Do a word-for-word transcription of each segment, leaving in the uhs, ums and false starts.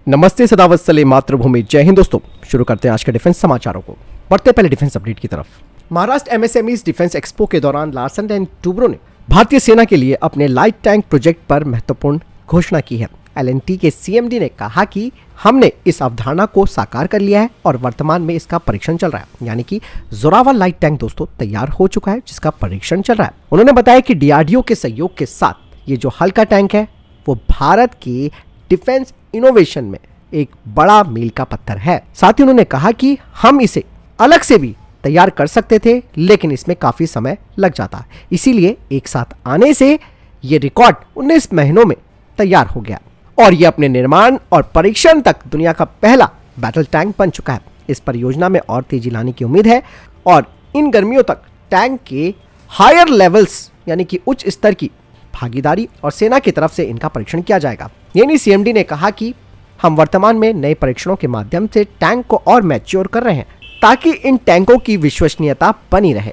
नमस्ते सदावत्सले मातृभूमि, जय हिंद। दोस्तों शुरू करते हैं आज के डिफेंस समाचारों को। बढ़ते पहले डिफेंस अपडेट की तरफ। महाराष्ट्र एमएसएमई डिफेंस एक्सपो के दौरान लार्सन एंड टुब्रो ने भारतीय सेना के लिए अपने लाइट टैंक प्रोजेक्ट पर महत्वपूर्ण घोषणा की है। एल एंड टी के सीएमडी ने कहा कि हमने इस अवधारणा को साकार कर लिया है और वर्तमान में इसका परीक्षण चल रहा है, यानी कि जोरावर लाइट टैंक दोस्तों तैयार हो चुका है जिसका परीक्षण चल रहा है। उन्होंने बताया कि डीआरडीओ के सहयोग के साथ ये जो हल्का टैंक है वो भारत की डिफेंस इनोवेशन में एक बड़ा मील का पत्थर है। साथ ही उन्होंने कहा कि हम इसे अलग से भी तैयार कर सकते थे, लेकिन इसमें काफी समय लग जाता, इसीलिए एक साथ आने से ये रिकॉर्ड उन्नीस महीनों में तैयार हो गया और ये अपने निर्माण और परीक्षण तक दुनिया का पहला बैटल टैंक बन चुका है। इस परियोजना में और तेजी लाने की उम्मीद है और इन गर्मियों तक टैंक के हायर लेवल्स यानी कि उच्च स्तर की भागीदारी और सेना की तरफ से इनका परीक्षण किया जाएगा। यानी सीएमडी ने कहा कि हम वर्तमान में नए परीक्षणों के माध्यम से टैंक को और मैच्योर कर रहे हैं ताकि इन टैंकों की विश्वसनीयता बनी रहे।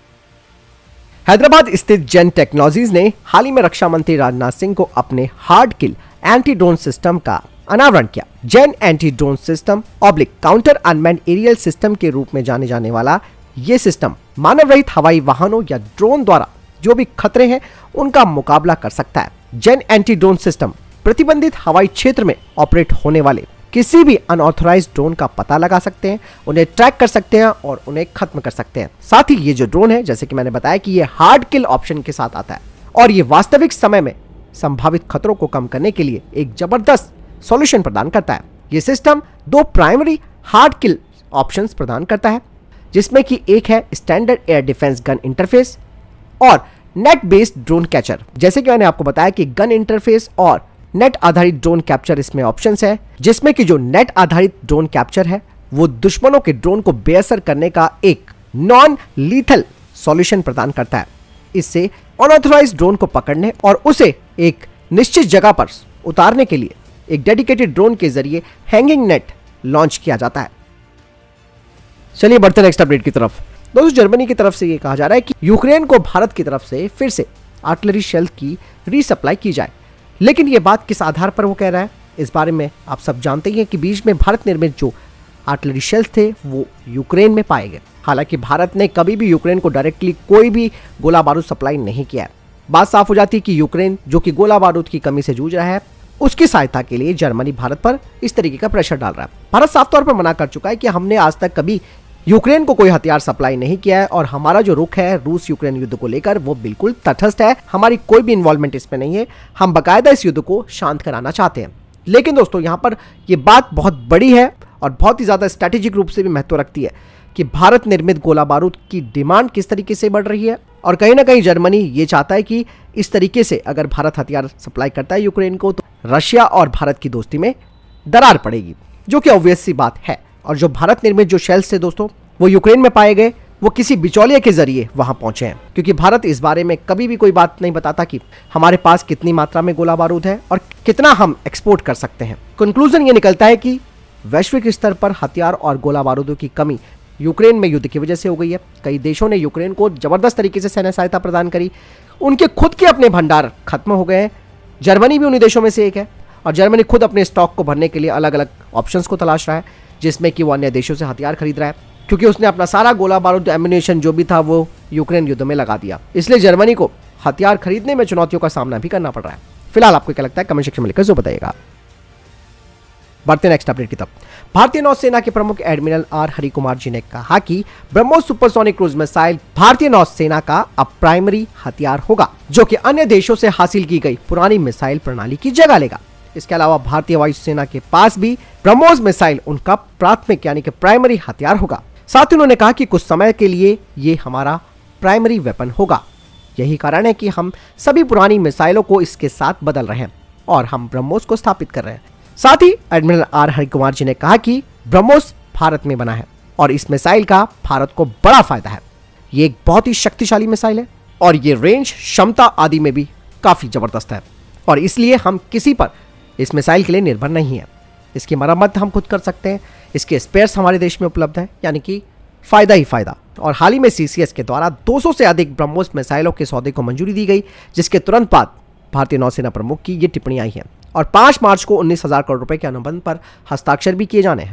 हैदराबाद स्थित जेन टेक्नोलॉजीज ने हाल ही में रक्षा मंत्री राजनाथ सिंह को अपने hard kill anti drone system का अनावरण किया। Zen anti drone system oblique counter unmanned aerial system के रूप में जाने जाने वाला ये सिस्टम मानव रहित हवाई वाहनों या ड्रोन द्वारा जो भी खतरे हैं उनका मुकाबला कर सकता है। जेन एंटी ड्रोन सिस्टम प्रतिबंधित हवाई क्षेत्र में ऑपरेट होने वाले किसी भी अनऑथराइज्ड ड्रोन का पता लगा सकते हैं, उन्हें ट्रैक कर सकते हैं और उन्हें खत्म कर सकते हैं। साथ ही ये जो ड्रोन है, जैसे कि मैंने बताया कि ये हार्ड किल ऑप्शन के साथ आता है और ये वास्तविक समय में संभावित खतरों को कम करने के लिए एक जबरदस्त सॉल्यूशन प्रदान करता है। ये सिस्टम दो प्राइमरी हार्ड किल ऑप्शंस प्रदान करता है, जिसमें कि एक है standard air defence gun interface और नेट बेस्ड ड्रोन कैचर। जैसे कि मैंने आपको बताया कि गन इंटरफेस और नेट आधारित ड्रोन कैप्चर इसमें ऑप्शंस है, जिसमें कि जो नेट आधारित ड्रोन कैप्चर है वो दुश्मनों के ड्रोन को बेअसर करने का एक नॉन लीथल सॉल्यूशन प्रदान करता है। इससे अनऑथराइज्ड ड्रोन को पकड़ने और उसे एक निश्चित जगह पर उतारने के लिए एक डेडिकेटेड ड्रोन के जरिए हैंगिंग नेट लॉन्च किया जाता है। चलिए बढ़ते नेक्स्ट अपडेट की तरफ। दोस्तों जर्मनी की तरफ से ये कहा जा रहा है कि यूक्रेन को भारत की तरफ से फिर से आर्टिलरी शेल की रीसप्लाई की जाए, लेकिन ये बात किस आधार पर वो कह रहा है इस बारे में आप सब जानते ही हैं कि बीच में भारत निर्मित जो आर्टिलरी शेल थे वो यूक्रेन में पाए गए। हालांकि भारत ने कभी भी यूक्रेन को डायरेक्टली कोई भी गोला बारूद सप्लाई नहीं किया है। बात साफ हो जाती है कि यूक्रेन जो कि गोला बारूद की कमी से जूझ रहा है, उसकी सहायता के लिए जर्मनी भारत पर इस तरीके का प्रेशर डाल रहा है। भारत साफ तौर पर मना कर चुका है कि हमने आज तक कभी यूक्रेन को कोई हथियार सप्लाई नहीं किया है और हमारा जो रुख है रूस यूक्रेन युद्ध को लेकर वो बिल्कुल तटस्थ है, हमारी कोई भी इन्वॉल्वमेंट इसमें नहीं है। हम बकायदा इस युद्ध को शांत कराना चाहते हैं। लेकिन दोस्तों यहाँ पर ये बात बहुत बड़ी है और बहुत ही ज्यादा स्ट्रैटेजिक रूप से भी महत्व रखती है कि भारत निर्मित गोला बारूद की डिमांड किस तरीके से बढ़ रही है और कहीं ना कहीं जर्मनी ये चाहता है कि इस तरीके से अगर भारत हथियार सप्लाई करता है यूक्रेन को तो रशिया और भारत की दोस्ती में दरार पड़ेगी, जो कि ऑब्वियस सी बात है। और जो भारत निर्मित जो शेल्स थे दोस्तों वो यूक्रेन में पाए गए, वो किसी बिचौलिए के जरिए वहां पहुंचे हैं, क्योंकि भारत इस बारे में कभी भी कोई बात नहीं बताता कि हमारे पास कितनी मात्रा में गोला बारूद है और कितना हम एक्सपोर्ट कर सकते हैं। कंक्लूजन ये निकलता है कि वैश्विक स्तर पर हथियार और गोला बारूदों की कमी यूक्रेन में युद्ध की वजह से हो गई है। कई देशों ने यूक्रेन को जबरदस्त तरीके से सैन्य सहायता प्रदान करी, उनके खुद के अपने भंडार खत्म हो गए हैं। जर्मनी भी उन्हीं देशों में से एक है और जर्मनी खुद अपने स्टॉक को भरने के लिए अलग अलग ऑप्शंस को तलाश रहा है, जिसमें कि वो अन्य देशों से हथियार खरीद रहा है, क्योंकि उसने अपना सारा गोला बारूद एम्यूनेशन जो भी था वो यूक्रेन युद्ध में लगा दिया। इसलिए जर्मनी को हथियार खरीदने में चुनौतियों का सामना भी करना पड़ रहा है। फिलहाल आपको क्या लगता है कमेंट सेक्शन में लिखकर जो बताइएगा। बढ़ते नेक्स्ट अपडेट की तरफ। भारतीय नौसेना के प्रमुख एडमिरल आर हरि कुमार जी ने कहा कि ब्रह्मोस सुपरसोनिक क्रूज मिसाइल भारतीय नौसेना का अब प्राइमरी हथियार होगा, जो कि अन्य देशों से हासिल की गई पुरानी मिसाइल प्रणाली की जगह लेगा। इसके अलावा भारतीय वायुसेना के पास भी ब्रह्मोस मिसाइल उनका प्राथमिक यानी कि प्राइमरी हथियार होगा। साथ ही उन्होंने कहा कि कुछ समय के लिए ये हमारा प्राइमरी वेपन होगा। यही कारण है कि हम सभी पुरानी मिसाइलों को इसके साथ बदल रहे हैं और हम ब्रह्मोस को स्थापित कर रहे हैं। साथ ही एडमिरल आर हरि कुमार जी ने कहा कि ब्रह्मोस भारत में बना है और इस मिसाइल का भारत को बड़ा फायदा है। ये एक बहुत ही शक्तिशाली मिसाइल है और ये रेंज, क्षमता आदि में भी काफी जबरदस्त है और इसलिए हम किसी पर इस मिसाइल के लिए निर्भर नहीं है। इसकी मरम्मत हम खुद कर सकते हैं, इसके स्पेयर्स हमारे देश में उपलब्ध हैं, यानी कि फायदा ही फायदा। और हाल ही में सीसीएस के द्वारा दो सौ से अधिक ब्रह्मोस मिसाइलों के सौदे को मंजूरी दी गई, जिसके तुरंत बाद भारतीय नौसेना प्रमुख की ये टिप्पणी आई है और पांच मार्च को उन्नीस हजार करोड़ रुपए के अनुबंध पर हस्ताक्षर भी किए जाने हैं।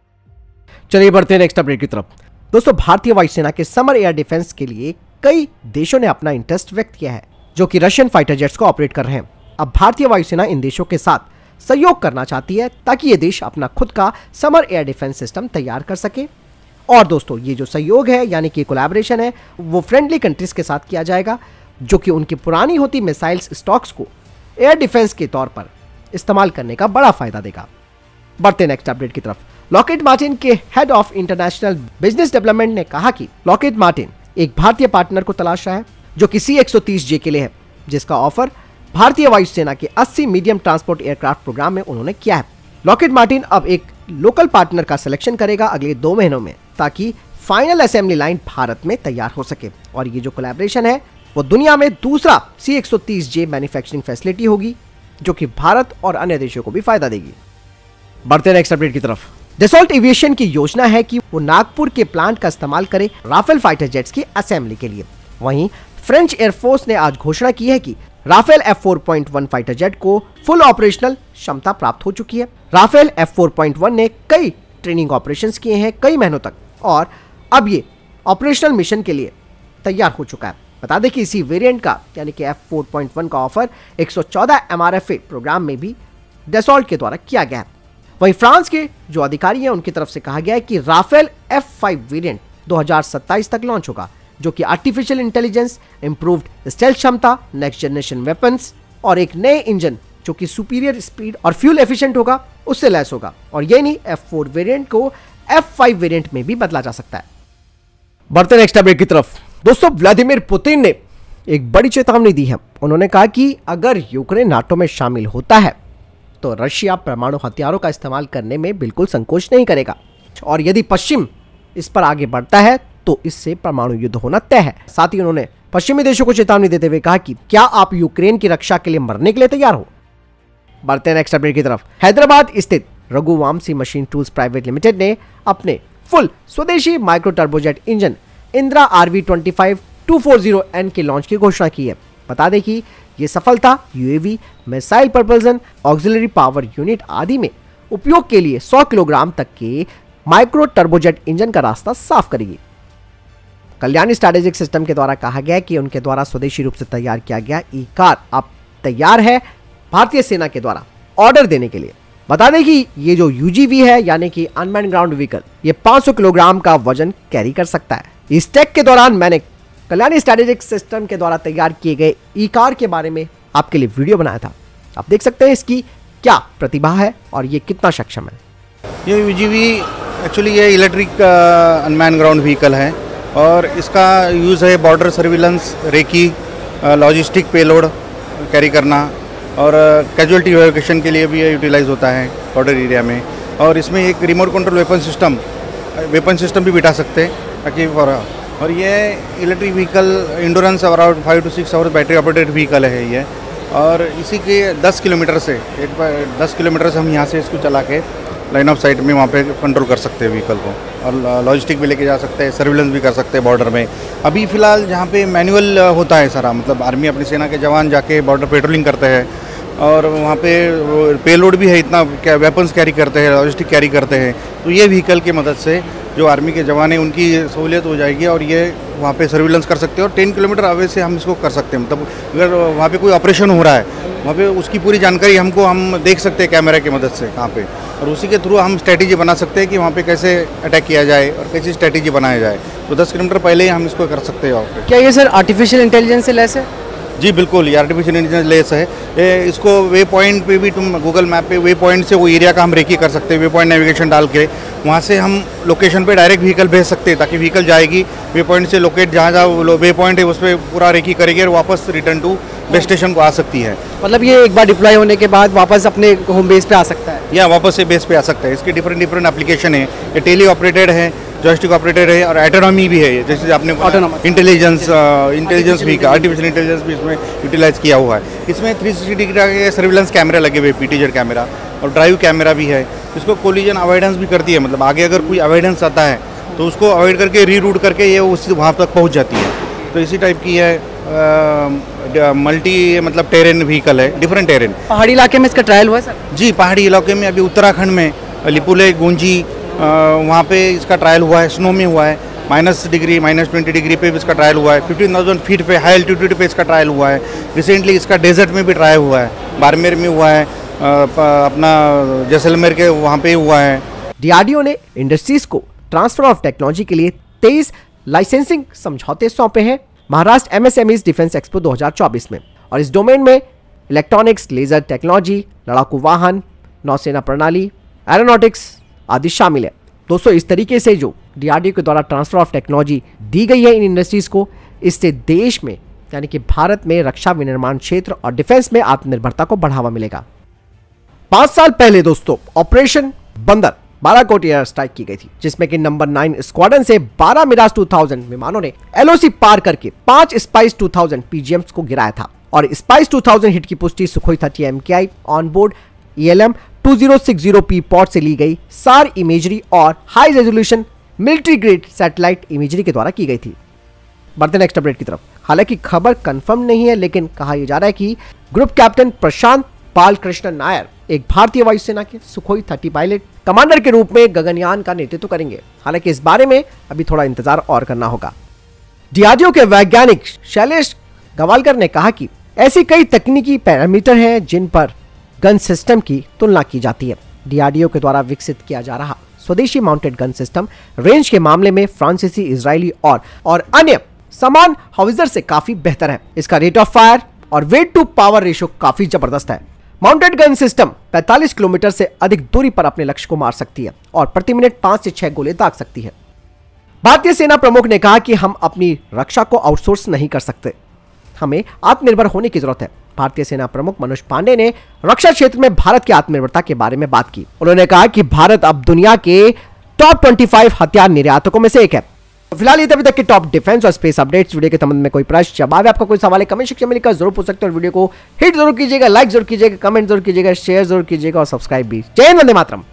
चलिए बढ़ते हैं नेक्स्ट अपडेट की तरफ। दोस्तों, भारतीय वायुसेना के समर एयर डिफेंस के लिए कई देशों ने अपना इंटरेस्ट व्यक्त किया है, जो कि रशियन फाइटर जेट्स को ऑपरेट कर रहे हैं। अब भारतीय वायुसेना इन देशों के साथ सहयोग करना चाहती है ताकि ये देश अपना खुद का समर एयर डिफेंस सिस्टम तैयार कर सके। और दोस्तों, ये जो सहयोग है यानी कि कोलैबोरेशन है, वो फ्रेंडली कंट्रीज के साथ किया जाएगा, जो कि उनकी पुरानी होती मिसाइल्स स्टॉक्स को एयर डिफेंस के तौर पर इस्तेमाल करने का बड़ा फायदा देगा। बढ़ते नेक्स्ट अपडेट की तरफ। लॉकहीड मार्टिन के head of international business development ने कहा कि लॉकहीड मार्टिन एक भारतीय पार्टनर को तलाश रहा है, जो कि सी एक सौ तीस जे के लिए है, जिसका ऑफर भारतीय वायुसेना के अस्सी मीडियम ट्रांसपोर्ट एयरक्राफ्ट प्रोग्राम में उन्होंने किया है। लॉकहीड मार्टिन अब एक लोकल पार्टनर का सिलेक्शन करेगा अगले दो महीनों में, ताकि फाइनल असेंबली लाइन भारत में तैयार हो सके। और ये जो कोलैबोरेशन है वो दुनिया में दूसरा सी एक सौ तीस जे मैन्युफैक्चरिंग फैसिलिटी होगी, जो कि भारत और अन्य देशों को भी फायदा देगी। बढ़ते नेक्स्ट अपडेट की तरफ। डसॉल्ट एविएशन की योजना है कि वो नागपुर के प्लांट का इस्तेमाल करे राफेल फाइटर जेट्स की असेंबली के लिए। वहीं फ्रेंच एयरफोर्स ने आज घोषणा की है कि Rafale F four point one fighter jet को फुल ऑपरेशनल क्षमता प्राप्त हो चुकी है। Rafale F four point one ने कई ट्रेनिंग ऑपरेशंस किए हैं कई महीनों तक, और अब ये ऑपरेशनल मिशन के लिए तैयार हो चुका है। बता दें कि इसी वेरिएंट का यानी कि एफ फोर पॉइंट वन का ऑफर एक सौ चौदह M R F A program में भी डसॉल्ट के द्वारा किया गया है। वहीं फ्रांस के जो अधिकारी हैं उनकी तरफ से कहा गया है कि राफेल एफ फाइव वेरिएंट दो हज़ार सत्ताईस तक लॉन्च होगा, जो कि आर्टिफिशियल इंटेलिजेंस, इंप्रूव्ड स्टेल्थ क्षमता, नेक्स्ट जनरेशन वेपन्स और एक नए इंजन जो कि सुपीरियर स्पीड और फ्यूल एफिशिएंट होगा उससे लैस होगा। और ये नहीं, एफ फोर वेरिएंट को एफ फाइव वेरिएंट में भी बदला जा सकता है। बढ़ते नेक्स्ट अपडेट की तरफ। दोस्तों, व्लादिमीर पुतिन ने एक बड़ी चेतावनी दी है। उन्होंने कहा कि अगर यूक्रेन नाटो में शामिल होता है तो रशिया परमाणु हथियारों का इस्तेमाल करने में बिल्कुल संकोच नहीं करेगा, और यदि पश्चिम इस पर आगे बढ़ता है तो इससे परमाणु युद्ध होना तय है। साथ ही उन्होंने पश्चिमी देशों को चेतावनी देते हुए कहा कि क्या आप यूक्रेन की रक्षा के लिए मरने के लिए तैयार हो। बढ़ते हैं नेक्स्ट अपडेट की तरफ। हैदराबाद स्थित Raghuvanshi machine tools private limited ने अपने फुल स्वदेशी micro turbojet engine Indira R V twenty five two four zero N के लॉन्च की घोषणा की है। बता दें कि ये सफलता UAV, missile propulsion, auxiliary power unit आदि में उपयोग के लिए सौ किलोग्राम तक के माइक्रो टर्बोजेट इंजन का रास्ता साफ करेगी। कल्याणी स्ट्रैटेजिक सिस्टम के द्वारा कहा गया कि उनके द्वारा स्वदेशी रूप से तैयार किया गया ई कार अब तैयार है भारतीय सेना के द्वारा ऑर्डर देने के लिए। बता दें कि ये जो यूजीवी है यानी कि अनमैन्ड ग्राउंड व्हीकल, ये पाँच सौ किलोग्राम का वजन कैरी कर सकता है। इस टेक के दौरान मैंने कल्याणी स्ट्रैटेजिक सिस्टम के द्वारा तैयार किए गए ई कार के बारे में आपके लिए वीडियो बनाया था। आप देख सकते हैं इसकी क्या प्रतिभा है और ये कितना सक्षम है। ये यूजीवी एक्चुअली ये इलेक्ट्रिक अनमैन ग्राउंड व्हीकल है और इसका यूज़ है border surveillance, recce, logistic payload carry करना और कैजुअलिटी इवैक्यूएशन के लिए भी ये यूटिलाइज होता है बॉर्डर एरिया में। और इसमें एक remote control weapon system weapon system भी बिठा सकते हैं ताकि और ये electric vehicle endurance around five to six hours battery operated vehicle है ये। और इसी के दस किलोमीटर से एक दस किलोमीटर से हम यहाँ से इसको चला के लाइन ऑफ साइट में वहाँ पे कंट्रोल कर सकते हैं व्हीकल को, और लॉजिस्टिक भी लेके जा सकते हैं, सर्विलेंस भी कर सकते हैं बॉर्डर में। अभी फ़िलहाल जहाँ पे मैनुअल होता है सारा, मतलब आर्मी अपनी सेना के जवान जाके बॉर्डर पेट्रोलिंग करते हैं और वहाँ पे पेलोड भी है, इतना क्या वेपन्स कैरी करते हैं, लॉजिस्टिक कैरी करते हैं। तो ये व्हीकल की मदद से जो आर्मी के जवान हैं उनकी सहूलियत हो जाएगी और ये वहाँ पे सर्विलेंस कर सकते हैं और टेन किलोमीटर अवे से हम इसको कर सकते हैं। मतलब अगर वहाँ पे कोई ऑपरेशन हो रहा है वहाँ पे उसकी पूरी जानकारी हमको हम देख सकते हैं कैमरा की मदद से कहाँ पे, और उसी के थ्रू हम स्ट्रैटेजी बना सकते हैं कि वहाँ पे कैसे अटैक किया जाए और कैसी स्ट्रैटेजी बनाया जाए। तो दस किलोमीटर पहले ही हम इसको कर सकते हैं वहाँ पे। क्या ये सर आर्टिफिशियल इंटेलिजेंस से लैस है? जी बिल्कुल, ये आर्टिफिशियल इंटेलिजेंस लेस है। ये इसको वे पॉइंट पे भी तुम गूगल मैप पे वे पॉइंट से वो एरिया का हम रेकी कर सकते हैं, वे पॉइंट नेविगेशन डाल के वहाँ से हम लोकेशन पे डायरेक्ट व्हीकल भेज सकते हैं ताकि व्हीकल जाएगी वे पॉइंट से लोकेट जहाँ जहाँ वे पॉइंट है उस पर पूरा रेकी करेगी और वापस रिटर्न टू बेस स्टेशन को आ सकती है। मतलब ये एक बार डिप्लॉय होने के बाद वापस अपने होम बेस पे आ सकता है या वापस से बेस पे आ सकता है। इसके डिफरेंट डिफरेंट एप्लीकेशन है, ये टेली ऑपरेटेड है, जॉयस्टिक ऑपरेटेड है और ऑटोनॉमी भी है, जैसे आपने इंटेलिजेंस इंटेलिजेंस भी आर्टिफिशियल इंटेलिजेंस भी इसमें यूटिलाइज किया हुआ है। इसमें थ्री सिक्सटी डिग्री के सर्विलेंस कैमरे लगे हुए, पीटीजेड कैमरा और ड्राइव कैमरा भी है। इसको कोलिजन अवॉइडेंस भी करती है, मतलब आगे अगर कोई अवॉइडेंस आता है तो उसको अवॉइड करके रीरूट करके ये उस वहाँ तक पहुँच जाती है। तो इसी टाइप की है मल्टी मतलब टेरेन व्हीकल है, डिफरेंट टेरेन। पहाड़ी इलाके में इसका ट्रायल हुआ है सर? जी, पहाड़ी इलाके में अभी उत्तराखंड में लिपुले गुंजी वहाँ पे इसका ट्रायल हुआ है, स्नो में हुआ है, minus degree minus twenty degree पे भी इसका ट्रायल हुआ है, फिफ्टीन थाउजेंड फीट पे हाई एल्टीट्यूड पे इसका ट्रायल हुआ है। रिसेंटली इसका डेजर्ट में भी ट्रायल हुआ है, बाड़मेर में हुआ है, अपना जैसलमेर के वहाँ पे हुआ है। डीआरडीओ ने इंडस्ट्रीज को ट्रांसफर ऑफ टेक्नोलॉजी के लिए तेईस लाइसेंसिंग समझौते सौंपे हैं महाराष्ट्र एमएसएमईज डिफेंस एक्सपो दो हज़ार चौबीस में, और इस डोमेन में इलेक्ट्रॉनिक्स, लेजर टेक्नोलॉजी, लड़ाकू वाहन, नौसेना प्रणाली, एरोनॉटिक्स आदि शामिल है। दोस्तों, इस तरीके से जो डीआरडीओ के द्वारा ट्रांसफर ऑफ टेक्नोलॉजी दी गई है इन इंडस्ट्रीज को, इससे देश में यानी कि भारत में रक्षा विनिर्माण क्षेत्र और डिफेंस में आत्मनिर्भरता को बढ़ावा मिलेगा। पांच साल पहले दोस्तों ऑपरेशन बंदर बालाकोट एयर स्ट्राइक की गई थी, जिसमें कि नंबर नाइन स्क्वाड्रन से बारह मिराज दो हज़ार विमानों ने एलओसी पार करके पांच स्पाइस दो हज़ार पीजीएम्स को गिराया था, और स्पाइस दो हज़ार हिट की पुष्टि Sukhoi thirty MKI on board ELM दो हज़ार साठ पी पॉड से ली गई सार इमेजरी और high resolution military grade satellite imagery के द्वारा की गई थी। बढ़ते नेक्स्ट अपडेट की तरफ। हालांकि खबर कंफर्म नहीं है, लेकिन कहा यह जा रहा है कि ग्रुप कैप्टन प्रशांत बालकृष्ण नायर एक भारतीय वायुसेना के सुखोई तीस पायलट कमांडर के रूप में गगनयान का नेतृत्व करेंगे। हालांकि इस बारे में अभी थोड़ा इंतजार और करना होगा। डीआरडीओ के वैज्ञानिक शैलेश गवालकर ने कहा कि ऐसी कई तकनीकी पैरामीटर हैं जिन पर गन सिस्टम की तुलना की जाती है। डीआरडीओ के द्वारा विकसित किया जा रहा स्वदेशी माउंटेड गन सिस्टम रेंज के मामले में फ्रांसीसी, इजरायली और और अन्य समान हाउविजर से काफी बेहतर है। इसका रेट ऑफ फायर और वेट टू पावर रेशियो काफी जबरदस्त है। माउंटेड गन सिस्टम पैंतालीस किलोमीटर से अधिक दूरी पर अपने लक्ष्य को मार सकती है और प्रति मिनट पांच से छह गोले दाग सकती है। भारतीय सेना प्रमुख ने कहा कि हम अपनी रक्षा को आउटसोर्स नहीं कर सकते, हमें आत्मनिर्भर होने की जरूरत है। भारतीय सेना प्रमुख मनोज पांडे ने रक्षा क्षेत्र में भारत की आत्मनिर्भरता के बारे में बात की। उन्होंने कहा कि भारत अब दुनिया के टॉप पच्चीस हथियार निर्यातकों में से एक है। फिलहाल ये अभी तक के टॉप डिफेंस और स्पेस अपडेट्स। वीडियो के संबंध में कोई प्रश्न जवाब है, आपका कोई सवाल है, कमेंट सेक्शन में लिखकर जरूर पूछ सकते हो। वीडियो को हिट जरूर कीजिएगा, लाइक जरूर कीजिएगा, कमेंट जरूर कीजिएगा, शेयर जरूर कीजिएगा और सब्सक्राइब भी। जय हिंद, वंदे मातरम।